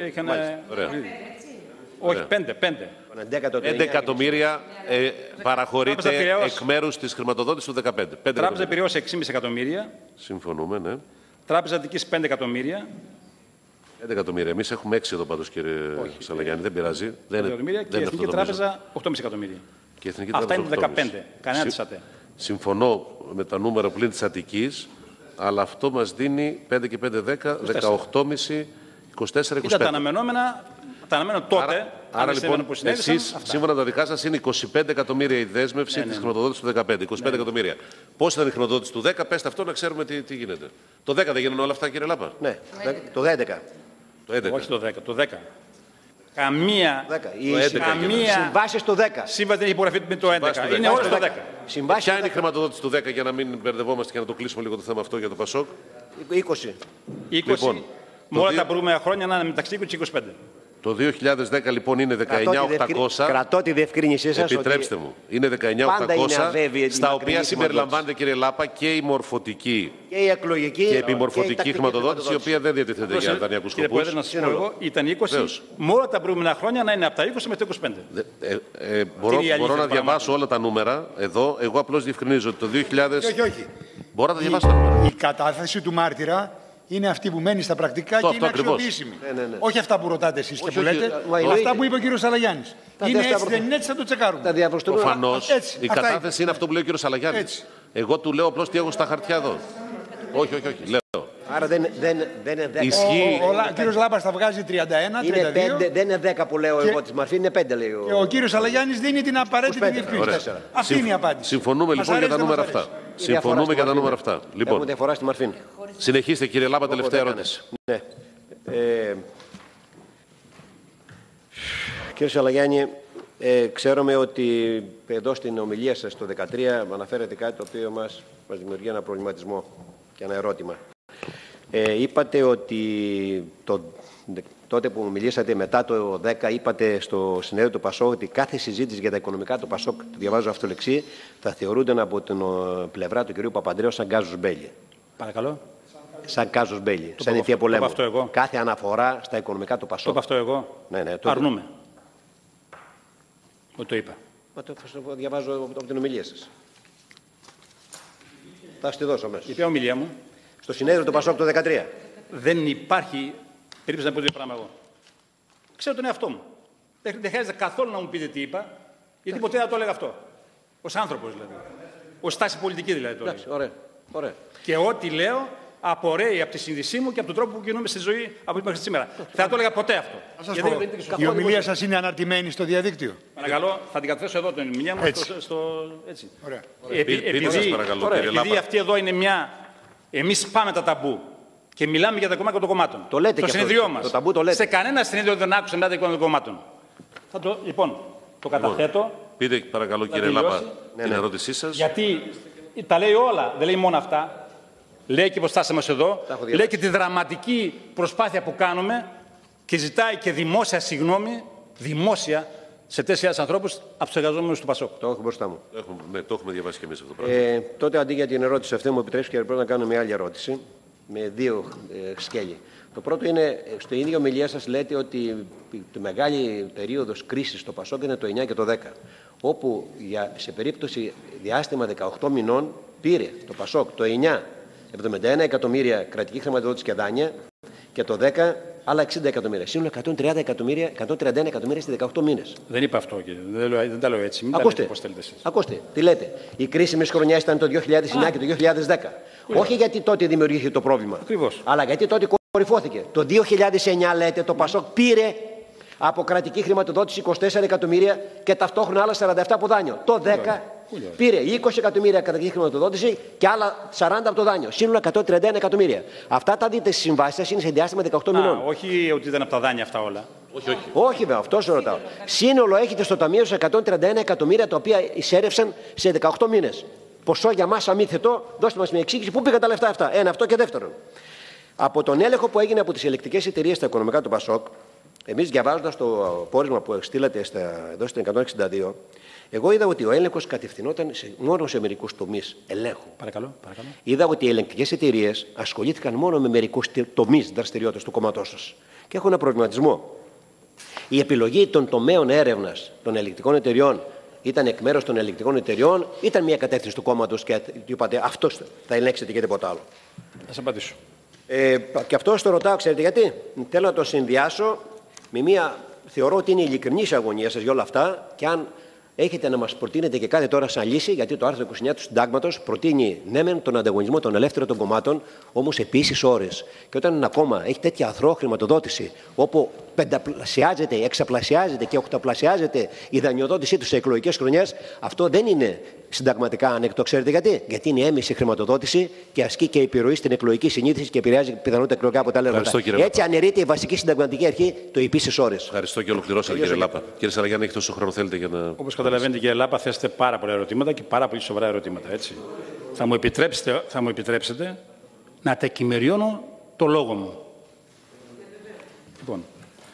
C: Όχι, 5.
B: 5 εκατομμύρια παραχωρείται εκ μέρους της χρηματοδότησης του 2015.
C: Τράπεζα Πειραιώς 6,5 εκατομμύρια.
B: Συμφωνούμε, ναι.
C: Τράπεζα Αττικής 5 εκατομμύρια.
B: 5 εκατομμύρια. Εμείς έχουμε 6 εδώ πάντως, κύριε Σαλαγιάννη. Δεν πειράζει.
C: 5 εκατομμύρια και η Εθνική Τράπεζα 8,5 εκατομμύρια. Αυτά είναι το 15. Κανένα της ΑΤΕ.
B: Συμφωνώ με τα νούμερα πλην της Αττικής, αλλά αυτό μας δίνει 5 και 5, 10, 18,5, 24, 25.
C: Ήταν τα αναμενόμενα. Τα αναμένω τότε.
B: Άρα λοιπόν, εσείς, σύμφωνα με τα δικά σας, είναι 25 εκατομμύρια η δέσμευση της χρηματοδότησης του 2015. 25 εκατομμύρια. Πώς ήταν η χρηματοδότηση του 10, πέστε αυτό να ξέρουμε τι γίνεται. Το 10 δεν γίνανε όλα αυτά, κύριε Λάπα?
A: Ναι, το 11.
C: Όχι το 10, το 10. Καμία.
A: Συμβάσεις το 10.
C: Σύμβαση δεν έχει υπογραφεί με το 11. Είναι όλες το 10.
B: Ποια είναι η χρηματοδότηση του 10 για να μην μπερδευόμαστε και να το κλείσουμε λίγο το θέμα αυτό για το ΠΑΣΟΚ?
A: 20.
B: Λοιπόν,
C: με όλα τα προηγούμενα χρόνια να είναι μεταξύ 20 και 25.
B: Το 2010 λοιπόν είναι 19.800.
A: Κρατώ τη διευκρίνησή σας.
B: Επιτρέψτε μου. Είναι 19.800, στα οποία συμπεριλαμβάνεται, κύριε Λάπα, και η μορφωτική
A: και η εκλογική
B: και επιμορφωτική χρηματοδότηση, η οποία δεν διατίθεται για δανειακούς σκοπούς.
C: Κύριε Πρόεδρε, να σας πω εγώ, ήταν 20. Με όλα τα προηγούμενα χρόνια να είναι από τα 20 μέχρι τα 25.
B: Μπορώ να διαβάσω όλα τα νούμερα εδώ. Εγώ απλώς διευκρινίζω ότι το 2000.
E: Όχι.
B: Μπορώ να τα διαβάσω τα νούμερα.
E: Η κατάθεση του μάρτυρα είναι αυτή που μένει στα πρακτικά και είναι αξιοποιήσιμη. Όχι αυτά που ρωτάτε εσείς και που λέτε, αυτά που είπε ο κύριος Σαλαγιάννης. Είναι έτσι, δεν είναι έτσι, θα το τσεκάρουμε.
B: Προφανώς η κατάθεση είναι αυτό που λέει ο κύριος Σαλαγιάννης. Εγώ του λέω απλώς τι έχω στα χαρτιά εδώ. Όχι. Λέω.
A: Άρα δεν είναι 10.
B: Ισχύει.
E: Ο κύριος Λάπας θα βγάζει 31, 32.
A: Δεν είναι 10 που λέω εγώ της Μαρφή, είναι 5 λέει.
E: Και ο κύριος Σαλαγιάννης δίνει την απαραίτητη διευκρίνηση. Αυτή είναι η απάντηση.
B: Συμφωνούμε λοιπόν για τα νούμερα αυτά. Συμφωνούμε για τα νούμερα αυτά.
A: Λοιπόν, διαφορά στη Μαρφή.
B: Συνεχίστε κύριε Λάπα, τελευταία ερώτηση.
A: Ναι. Κύριε Σαλαγιάννη, ξέρουμε ότι εδώ στην ομιλία σας το 2013 αναφέρετε κάτι το οποίο μας δημιουργεί ένα προβληματισμό και ένα ερώτημα. Είπατε ότι τότε που μιλήσατε μετά το 10, είπατε στο συνέδριο του ΠΑΣΟΚ ότι κάθε συζήτηση για τα οικονομικά του ΠΑΣΟΚ, το διαβάζω αυτολεξί, θα θεωρούνται από την πλευρά του κ. Παπανδρέου σαν γκάζους μπέλι.
C: Παρακαλώ.
A: Σαν γκάζους μπέλι, σαν αιτία πολέμου. Κάθε αναφορά στα οικονομικά του ΠΑΣΟΚ.
C: Το είπα αυτό εγώ.
A: Ναι,
C: αρνούμε. Ότι το είπα.
A: Μα το διαβάζω από την ομιλία σας. Θα σας τη δώσω μέσα.
C: Η ποια ομιλία μου?
A: Στο συνέδριο του ΠΑΣΟΚ το 2013.
C: Δεν υπάρχει περίπτωση να πω δύο πράγματα εγώ. Ξέρω τον εαυτό μου. Δεν χρειάζεται καθόλου να μου πείτε τι είπα, γιατί ποτέ δεν το έλεγα αυτό. Ως άνθρωπος δηλαδή. Ως στάση πολιτική δηλαδή.
A: Εντάξει, ωραία.
C: Και ό,τι λέω απορρέει από τη συνείδησή μου και από τον τρόπο που κινούμε στη ζωή από μέχρι σήμερα. Δεν το έλεγα ποτέ αυτό.
E: Η ομιλία σας είναι αναρτημένη στο διαδίκτυο?
C: Παρακαλώ, θα την καταθέσω εδώ την ομιλία μου. Έτσι.
E: Ωραία.
C: Επειδή αυτή εδώ είναι μια. Εμείς πάμε τα ταμπού και μιλάμε για τα κομμάτια των κομμάτων.
A: Το λέτε
C: στο συνεδριό μας.
A: Σε
C: κανένα συνέδριο δεν άκουσα μετά τα κομμάτια των κομμάτων. Λοιπόν, το καταθέτω.
B: Πείτε παρακαλώ κύριε Λάπα την ερώτησή σας.
C: Γιατί τα λέει όλα, δεν λέει μόνο αυτά. Λέει και πως φτάσαμε εδώ, λέει και τη δραματική προσπάθεια που κάνουμε και ζητάει και δημόσια συγγνώμη, δημόσια, σε 4.000 ανθρώπους από τους εργαζόμενους του ΠΑΣΟΚ.
A: Το έχω μπροστά μου.
B: Το έχουμε διαβάσει και εμείς αυτό το πράγμα.
A: Τότε αντί για την ερώτηση αυτή μου επιτρέψει και πρέπει να κάνω μια άλλη ερώτηση με δύο σκέλη. Το πρώτο είναι, στο ίδιο ομιλία σας λέτε ότι τη μεγάλη περίοδος κρίσης στο ΠΑΣΟΚ είναι το 9 και το 10, όπου σε περίπτωση διάστημα 18 μηνών πήρε το ΠΑΣΟΚ το 9 71 εκατομμύρια κρατική χρηματοδότηση και δάνεια και το 10 άλλα 60 εκατομμύρια. Σύνολο 131 εκατομμύρια στις 18 μήνες.
C: Δεν είπα αυτό, κύριε. Δεν τα λέω έτσι. Μην
A: ακούστε,
C: πώς θέλετε εσείς.
A: Ακούστε, τι λέτε. Η κρίσιμη χρονιά ήταν το 2009 και το 2010. Όχι γιατί τότε δημιουργήθηκε το πρόβλημα.
C: Ακριβώς.
A: Αλλά γιατί τότε κορυφώθηκε. Το 2009 λέτε το ΠΑΣΟΚ πήρε από κρατική χρηματοδότηση 24 εκατομμύρια και ταυτόχρονα άλλα 47 από δάνειο. Το 10 πήρε 20 εκατομμύρια κρατική χρηματοδότηση και άλλα 40 από το δάνειο. Σύνολο 131 εκατομμύρια. Αυτά τα δείτε στις συμβάσεις σας, είναι σε διάστημα 18 μηνών.
C: Όχι ότι ήταν από τα δάνεια αυτά όλα.
A: Όχι βέβαια, αυτό σου ρωτάω. Σύνολο έχετε στο ταμείο σας 131 εκατομμύρια τα οποία εισέρευσαν σε 18 μήνες. Ποσό για μας αμύθετο, δώστε μας μια εξήγηση πού πήγαν τα λεφτά αυτά. Ένα αυτό και δεύτερον. Από τον έλεγχο που έγινε από τις ελεκτικές εταιρείες στα οικονομικά του ΠΑΣΟΚ, εμείς διαβάζοντας το πόρισμα που στείλατε εδώ στην 162, εγώ είδα ότι ο έλεγχος κατευθυνόταν μόνο σε μερικούς τομείς ελέγχου.
C: Παρακαλώ.
A: Είδα ότι οι ελεγκτικές εταιρείες ασχολήθηκαν μόνο με μερικούς τομείς δραστηριότητας του κόμματός σας. Και έχω ένα προβληματισμό. Η επιλογή των τομέων έρευνας των ελεγκτικών εταιριών ήταν εκ μέρους των ελεγκτικών εταιριών, ήταν μια κατεύθυνση του κόμματος και είπατε αυτός θα ελέγξετε και τίποτα άλλο.
C: Θα σας απαντήσω.
A: Και αυτό το ρωτάω, ξέρετε γιατί. Θέλω να το συνδυάσω με μια. Θεωρώ ότι είναι ειλικρινής η αγωνία σας για όλα αυτά και αν έχετε να μας προτείνετε και κάτι τώρα σαν λύση, γιατί το άρθρο 29 του Συντάγματος προτείνει ναι μεν τον ανταγωνισμό των ελεύθερων των κομμάτων, όμως επίσης ώρες. Και όταν ένα κόμμα έχει τέτοια αθρώα χρηματοδότηση, όπου πενταπλασιάζεται, εξαπλασιάζεται και οκταπλασιάζεται η δανειοδότησή του σε εκλογικές χρονιές, αυτό δεν είναι συνταγματικά ανεκτό. Ξέρετε γιατί? Γιατί είναι έμεση χρηματοδότηση και ασκεί και επιρροή στην εκλογική συνείδηση και επηρεάζει πιθανότητα εκλογικά αποτελέσματα. Έτσι αναιρείται η βασική συνταγματική αρχή, το επίσης ώρες.
B: Ευχαριστώ και ολοκληρώσατε κύριε Λάπα. Κύριε Σαλαγιάννη, έχετε όσο χρόνο θέλετε για να.
C: Όπως καταλαβαίνετε κύριε Λάπα, θέσετε πάρα πολλά ερωτήματα και πάρα πολύ σοβαρά ερωτήματα. Έτσι. Θα μου επιτρέψετε να τεκμηριώνω το λόγο μου. Λοιπόν,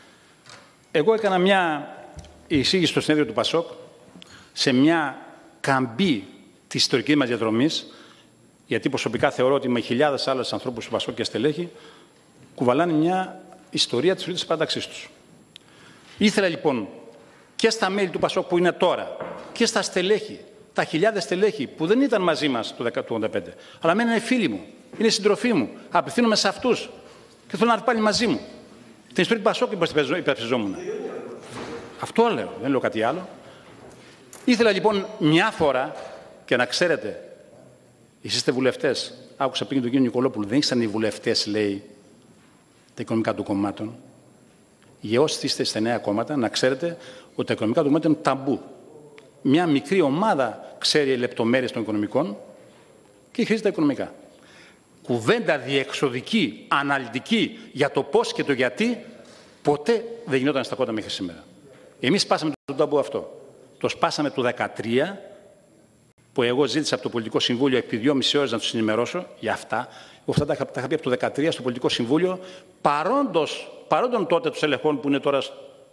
C: εγώ έκανα μια εισήγηση στο συνέδριο του ΠΑΣΟΚ σε μια καμπή της ιστορικής μας διαδρομής, γιατί προσωπικά θεωρώ ότι με χιλιάδες άλλους ανθρώπους του ΠΑΣΟΚ και στελέχη κουβαλάνε μια ιστορία της της παράταξής τους. Ήθελα λοιπόν και στα μέλη του ΠΑΣΟΚ που είναι τώρα και στα στελέχη, τα χιλιάδες στελέχη που δεν ήταν μαζί μας το 1985, αλλά μένανε φίλοι μου Είναι συντροφοί μου. Απευθύνομαι σε αυτούς και θέλω να έρθει πάλι μαζί μου. Την ιστορία του Πασόκ υπερψηφιζόμουν. Αυτό λέω, δεν λέω κάτι άλλο. Ήθελα λοιπόν μια φορά και να ξέρετε, εσείς είστε βουλευτές. Άκουσα πριν τον κύριο Νικολόπουλο, δεν ήσασταν οι βουλευτές, λέει, τα οικονομικά των κομμάτων. Για όσοι είστε στα νέα κόμματα, να ξέρετε ότι τα οικονομικά των κομμάτων είναι ταμπού. Μια μικρή ομάδα ξέρει λεπτομέρειες των οικονομικών και χρήζει τα οικονομικά. Κουβέντα διεξοδική, αναλυτική για το πώς και το γιατί, ποτέ δεν γινόταν στα κόμματα μέχρι σήμερα. Εμείς σπάσαμε το ταμπού αυτό. Το σπάσαμε το 2013, που εγώ ζήτησα από το Πολιτικό Συμβούλιο επί 2,5 ώρες να τους ενημερώσω για αυτά. Αυτά τα είχα πει από το 2013 στο Πολιτικό Συμβούλιο, παρόντων τότε τους ελεγχών που είναι τώρα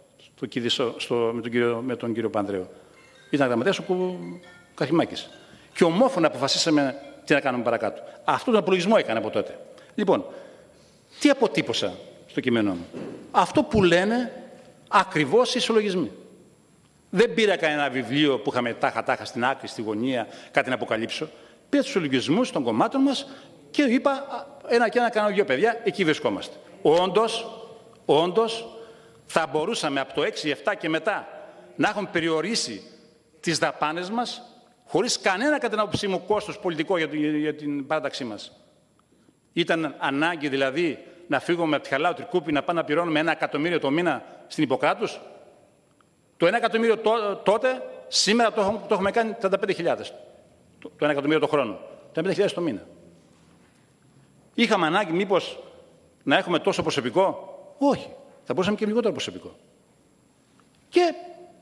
C: με τον κύριο Πανδρέο. Ήταν γραμματέας ο Καχημάκης. Και ομόφωνα αποφασίσαμε τι να κάνουμε παρακάτω. Αυτό τον απολογισμό έκανε από τότε. Λοιπόν, τι αποτύπωσα στο κείμενό μου? Αυτό που λένε ακριβώς οι ισολογισμοί. Δεν πήρα κανένα βιβλίο που είχαμε τάχα στην άκρη, στη γωνία, κάτι να αποκαλύψω. Πήρα τους ισολογισμούς των κομμάτων μας και είπα ένα και ένα κάνω δύο παιδιά, εκεί βρισκόμαστε. Όντως, θα μπορούσαμε από το 6-7 και μετά να έχουμε περιορίσει τις δαπάνες μας χωρίς κανένα κατά την άποψή μου κόστος πολιτικό για την παράταξή μας. Ήταν ανάγκη δηλαδή να φύγουμε από τη Χαλάου Τρικούπη να πάμε να πληρώνουμε 1 εκατομμύριο το μήνα στην Ιπποκράτους? Το 1 εκατομμύριο τότε, σήμερα το έχουμε κάνει 35.000. Το 1 εκατομμύριο το χρόνο. 35.000 το μήνα. Είχαμε ανάγκη μήπως να έχουμε τόσο προσωπικό? Όχι. Θα μπορούσαμε και λιγότερο προσωπικό. Και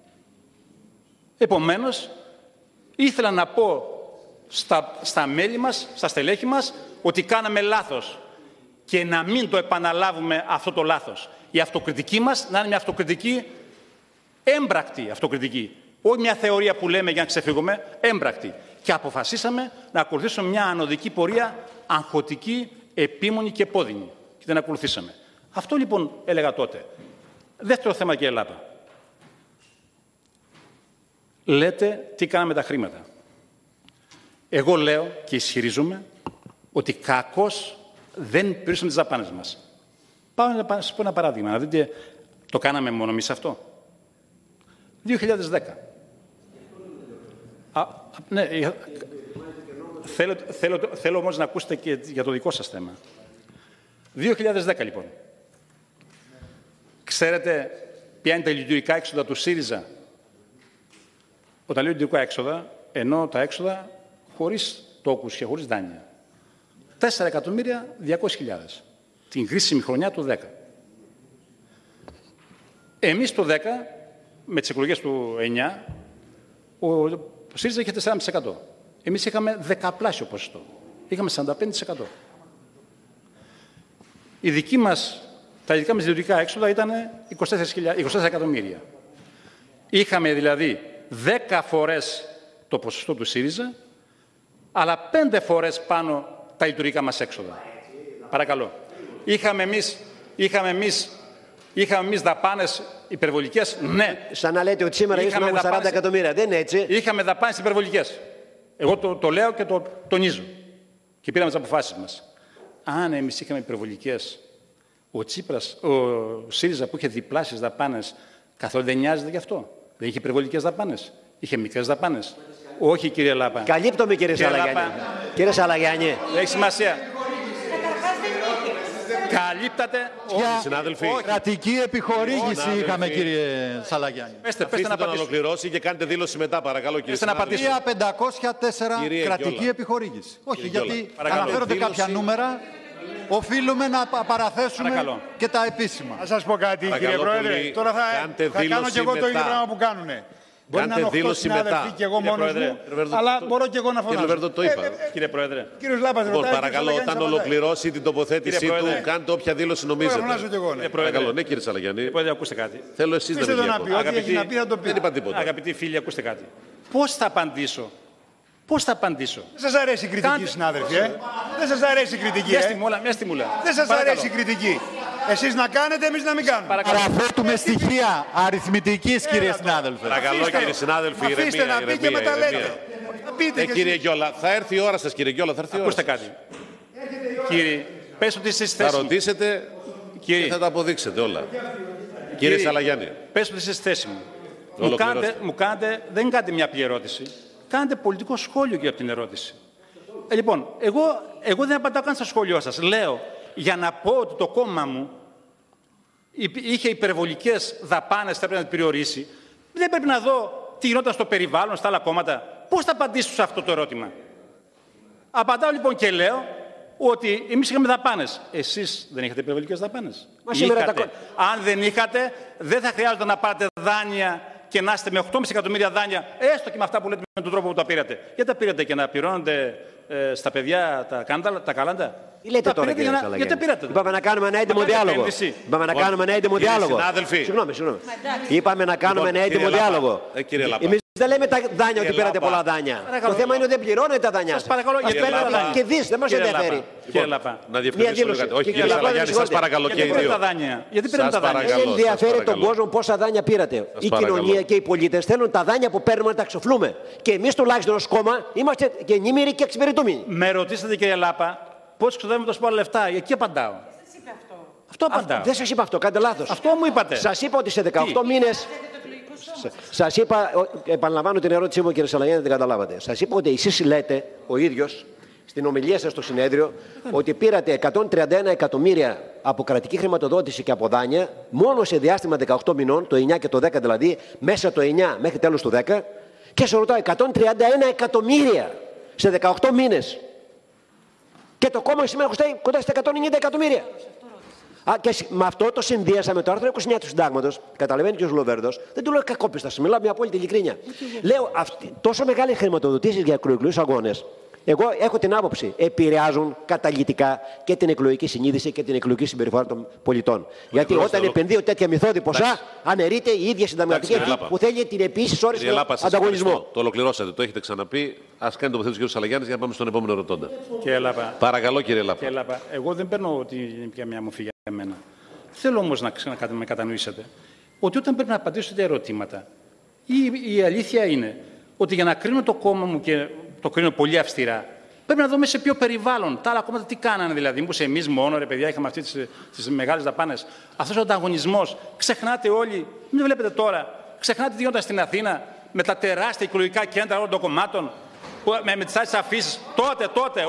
C: επομένως ήθελα να πω στα μέλη μας, στα στελέχη μας, ότι κάναμε λάθος και να μην το επαναλάβουμε αυτό το λάθος. Η αυτοκριτική μας να είναι μια αυτοκριτική έμπρακτη αυτοκριτική. Όχι μια θεωρία που λέμε για να ξεφύγουμε, έμπρακτη. Και αποφασίσαμε να ακολουθήσουμε μια ανωδική πορεία, αγχωτική, επίμονη και επώδυνη. Και δεν ακολουθήσαμε. Αυτό λοιπόν έλεγα τότε. Δεύτερο θέμα, κύριε Λάπα. Λέτε τι κάναμε τα χρήματα. Εγώ λέω και ισχυρίζομαι ότι κακώς δεν πληρώσαμε τις δαπάνες μας. Πάω να σας πω ένα παράδειγμα, να δείτε, το κάναμε μόνο εμείς αυτό. 2010. Ναι, θέλω όμως να ακούσετε και για το δικό σας θέμα. 2010 λοιπόν. Ξέρετε ποια είναι τα λειτουργικά έξοδα του ΣΥΡΙΖΑ? Όταν λέω λειτουργικά έξοδα, εννοώ τα έξοδα χωρίς τόκους και χωρίς δάνεια. 4.200.000. Την κρίσιμη χρονιά του 10. Εμείς το 10, με τις εκλογές του 9, ο ΣΥΡΙΖΑ είχε 4,5%. Εμείς είχαμε δεκαπλάσιο ποσοστό. Είχαμε 45%. Τα δικά μας λειτουργικά έξοδα ήταν 24 εκατομμύρια. Είχαμε δηλαδή 10 φορές το ποσοστό του ΣΥΡΙΖΑ, αλλά 5 φορές πάνω τα λειτουργικά μας έξοδα. Παρακαλώ. Είχαμε εμείς δαπάνες υπερβολικές, ναι.
A: Σαν να λέτε ότι σήμερα είχαμε 40 εκατομμύρια, δεν είναι έτσι?
C: Είχαμε δαπάνες υπερβολικές. Εγώ το λέω και το τονίζω. Και πήραμε τις αποφάσεις μας. Αν εμείς είχαμε υπερβολικές, ο ΣΥΡΙΖΑ που είχε διπλάσιες δαπάνες, καθόλου δεν νοιάζεται γι' αυτό? Δεν είχε υπερβολικές δαπάνες? Είχε μικρές δαπάνες? Όχι, κύριε Λάπα.
A: Καλύπτομαι, κύριε Σαλαγιάννη. Κύριε Σαλαγιάννη.
C: Δεν έχει σημασία. Καλύπτατε.
B: Συνάδελφοι.
F: Κρατική επιχορήγηση είχαμε, κύριε Σαλαγιάννη.
C: Πέστε
B: να ολοκληρώσει και κάνετε δήλωση μετά, παρακαλώ, κύριε
C: συνάδελφε.
F: 1504 κρατική επιχορήγηση. Όχι, γιατί αναφέρονται κάποια νούμερα. Οφείλουμε να παραθέσουμε και τα επίσημα.
E: Να σας πω κάτι, κύριε Πρόεδρε. Τώρα θα κάνω και εγώ το ίδιο πράγμα που κάνουνε. Μπορεί να είναι 8 συνάδελφοι και εγώ μόνος μου, αλλά μπορώ και εγώ να φωνάζω.
B: Κύριε Λεβέρδο, το είπα.
C: Κύριε Πρόεδρε.
E: Κύριος Λάπας ρωτάει.
B: Παρακαλώ, όταν ολοκληρώσει την τοποθέτησή του, κάντε όποια δήλωση νομίζετε.
E: Μπορώ να φωνάζω και εγώ.
B: Παρακαλώ, ναι, κύριε Σαλαγιάννη.
C: Κύριε Πρόεδρε, ακούστε κάτι.
B: Θέλω εσείς να
E: πει. Ό,τι έχει να πει θα το πει.
B: Δεν είπα τίποτα.
C: Αγαπητοί φίλοι, ακούστε κάτι. Πώς θα απαντήσω? Πώς θα απαντήσω?
E: Δεν σας αρέσει η κριτική, συνάδελφοι, Δεν σας αρέσει η κριτική,
C: Μια στιγμούλα.
E: Δεν σας αρέσει η κριτική. Εσείς να κάνετε, εμείς να μην κάνουμε.
F: Παραθέτουμε στοιχεία αριθμητικής, κύριε συνάδελφε.
B: Παρακαλώ, κύριε συνάδελφοι,
E: αφήστε να πει και μετά λέτε.
B: Κύριε Γκιόλα, θα έρθει η ώρα σας, κύριε Γκιόλα, θα έρθει η ώρα.
C: Ακούστε κάτι. Κύριε, πες ότι είσαι στη θέση μου.
B: Θα ρωτήσετε και θα τα αποδείξετε όλα. Κύριε Σαλαγιάννη.
C: Πες ότι είσαι στη θέση μου. Δεν κάνετε μια απλή ερώτηση. Κάνετε πολιτικό σχόλιο και από την ερώτηση. Λοιπόν, εγώ δεν απαντάω καν στο σχόλιο σας. Λέω, για να πω ότι το κόμμα μου είχε υπερβολικές δαπάνες, θα πρέπει να περιορίσει. Δεν πρέπει να δω τι γινόταν στο περιβάλλον, στα άλλα κόμματα. Πώς θα απαντήσω σε αυτό το ερώτημα? Απαντάω λοιπόν και λέω ότι εμείς είχαμε δαπάνες. Εσείς δεν είχατε υπερβολικές δαπάνες? Αν δεν είχατε, δεν θα χρειάζεται να πάρετε δάνεια και να είστε με 8,5 εκατομμύρια δάνεια, έστω και με αυτά που λέτε με τον τρόπο που τα πήρατε. Γιατί τα πήρατε και να πληρώνετε στα παιδιά τα καλάντα?
A: Τι λέτε τώρα, κύριε Σαλαγιάννη?
C: Γιατί πήρατε?
A: Είπαμε να κάνουμε ένα έντιμο διάλογο. Είπαμε να κάνουμε ένα έντιμο διάλογο. Συγγνώμη. Είπαμε να κάνουμε ένα έντιμο διάλογο. Εμείς δεν λέμε τα δάνεια ότι πήρατε πολλά δάνεια. Το θέμα είναι ότι δεν πληρώνετε τα δάνεια.
C: Σας παρακαλώ,
A: γιατί παίρνετε και δις, δεν μας ενδιαφέρει.
B: Να διευκρινίσουμε κάτι. Όχι, κύριε Σαλαγιάννη, σας παρακαλώ και οι δύο.
C: Γιατί πήρατε τα δάνεια?
A: Δεν ενδιαφέρει τον κόσμο πόσα δάνεια πήρατε. Η κοινωνία και οι πολίτες θέλουν τα δάνεια που παίρνουμε να τα ξοφλούμε. Και εμείς τουλάχιστον ως κόμμα είμαστε γεννήμεροι και εξυπηρετούμενοι.
C: Με ρωτήσατε, κύριε Λάπα, πώς ξοδεύουμε τόσο πολλά λεφτά? Εκεί απαντάω. Αυτό απαντάω.
A: Δεν σας είπα αυτό, κάντε λάθος.
C: Αυτό μου είπατε.
A: Σας είπα ότι σε 18 μήνες. Σας είπα, επαναλαμβάνω την ερώτησή μου, κύριε Σαλαγιάννη, δεν καταλάβατε. Σας είπα ότι εσείς λέτε ο ίδιος στην ομιλία σας στο συνέδριο ότι πήρατε 131 εκατομμύρια από κρατική χρηματοδότηση και από δάνεια μόνο σε διάστημα 18 μηνών, το 9 και το 10 δηλαδή, μέσα το 9 μέχρι τέλος του 10, και σε ρωτάω 131 εκατομμύρια σε 18 μήνες. Και το κόμμα σήμερα χρωστάει κοντά στα 190 εκατομμύρια. Και με αυτό το συνδύασα με το άρθρο 29 του Συντάγματος. Καταλαβαίνει και ο Λοβέρδος. Δεν του λέω κακόπιστα, σα μιλάω με απόλυτη ειλικρίνεια. Λέω τόσο μεγάλε χρηματοδοτήσεις για εκλογικούς αγώνες. Εγώ έχω την άποψη, επηρεάζουν καταλυτικά και την εκλογική συνείδηση και την εκλογική συμπεριφορά των πολιτών. Γιατί όταν επενδύω τέτοια μυθώδη ποσά, αναιρείται η ίδια συνταγματική αρχή που θέλει την επίσης όρηση ανταγωνισμό.
B: Το ολοκληρώσατε, το έχετε ξαναπεί. Ας κάνει το τοποθέτηση ο κ. Σαλαγιάννης για να πάμε στον επόμενο ρωτώντα. Παρακαλώ, κύριε Λάπα.
C: Εγώ δεν παίρνω ότι είναι μια μορφή για μένα. Θέλω όμως να με κατανοήσετε ότι όταν πρέπει να απαντήσω σε ερωτήματα, η αλήθεια είναι ότι για να κρίνω το κόμμα μου και το κρίνω πολύ αυστηρά, πρέπει να δούμε σε ποιο περιβάλλον. Τα άλλα κόμματα τι κάνανε δηλαδή. Μήπως εμείς μόνο, ρε παιδιά, είχαμε αυτές τις μεγάλες δαπάνες. Αυτός ο ανταγωνισμός. Ξεχνάτε όλοι, μην βλέπετε τώρα, ξεχνάτε τι γινόταν στην Αθήνα με τα τεράστια εκλογικά κέντρα όλων των κομμάτων, με τις άλλες αφήσεις. Τότε,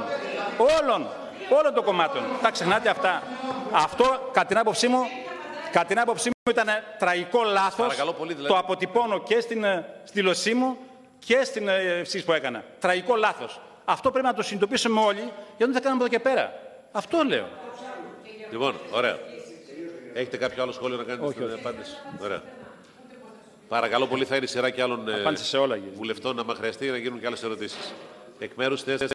C: όλων των κομμάτων. Τα ξεχνάτε αυτά. Αυτό, κατά την άποψή μου, ήταν τραγικό λάθος. Το αποτυπώνω και στην δήλωσή μου και στην ευσύς που έκανα. Τραγικό λάθος. Αυτό πρέπει να το συνειδητοποιήσουμε όλοι, γιατί δεν θα κάνουμε από εδώ και πέρα. Αυτό λέω.
B: Λοιπόν, ωραία. Έχετε κάποιο άλλο σχόλιο να κάνετε στην απάντηση? Ωραία. Παρακαλώ πολύ, θα είναι η σειρά και άλλων βουλευτών, άμα χρειαστεί, να γίνουν και άλλες ερωτήσεις. Εκ μέρους